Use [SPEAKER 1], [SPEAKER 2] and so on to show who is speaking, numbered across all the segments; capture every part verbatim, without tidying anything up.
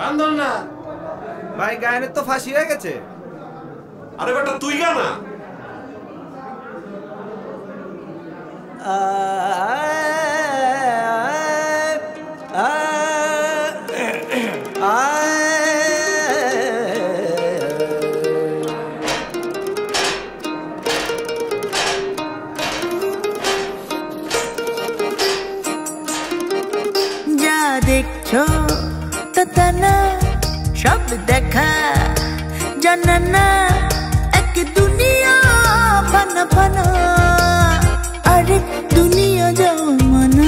[SPEAKER 1] গান ধর না
[SPEAKER 2] ভাই, গায়নের তো ফাঁসি হয়ে গেছে।
[SPEAKER 1] আরে বেটা তুই গা না।
[SPEAKER 3] যা দেখছো তা না, সব দেখা জানা না, এক দুনিয়া ফানা ফানা, আরেক দুনিয়া জমানা।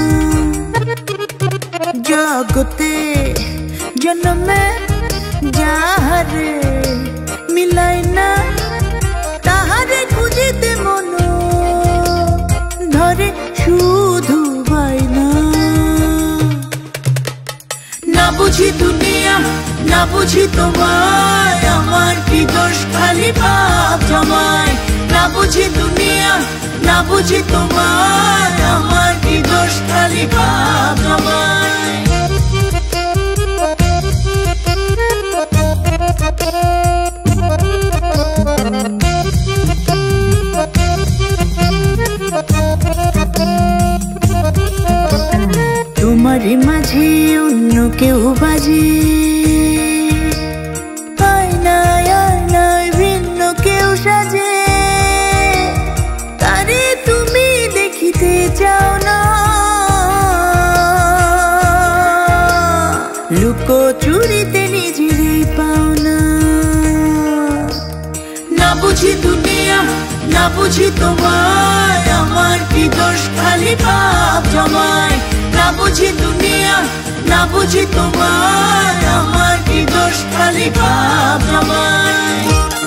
[SPEAKER 3] জগতে জন্মে যাহারে মিলাই না, তাহারে খুঁজিতে মন ধরে শুধু বাইনা। না বুঝি দুনিয়া, না বুঝি তোমায়, আমার কি দোষ খালি পাপ জমায়। না বুঝি দুনিয়া, না বুঝি তোমায়, আমার কি দোষ খালি পাপ জমায়। তোমারই মাঝে অন্য কেউ বাজে, আয়নায় আয়নায় ভিন্ন কেউ সাজে, তারে তুমি দেখিতে চাও না। লুকো চুরিতে নিজেরই পাও না। না বুঝি দুনিয়া, না বুঝি তোমায়, আমার কি দোষ খালি পাপ জমায়। না বুঝি দুনিয়া, না বুঝি তোমায়, আমার কি দোষ খালি পাপ জমায়।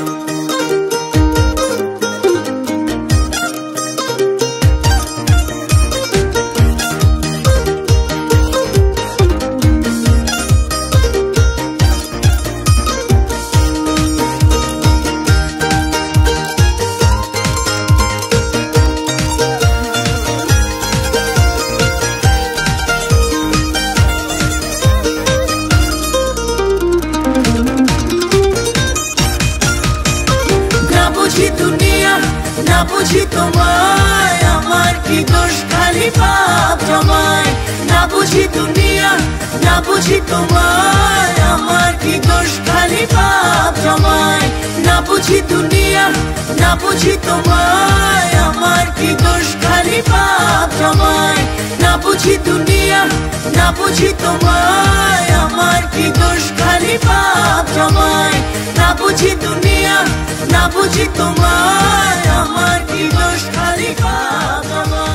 [SPEAKER 3] না বুঝি তোমায়, আমার কি দোষ খালি পাপ জমায়। না বুঝি দুনিয়া, না বুঝি তোমায়, আমার কি দোষ খালি পাপ জমায়। না বুঝি দুনিয়া, না বুঝি তোমায়, আমার কি দোষ খালি পাপ জমায়। না বুঝি দুনিয়া, না বুঝি তোমায়, আমার কি দোষ খালি পাপ জমায়। না বুঝি দুনিয়া, না বুঝি তোমায়, আমার কি দোষ খালি পাপ জমায়।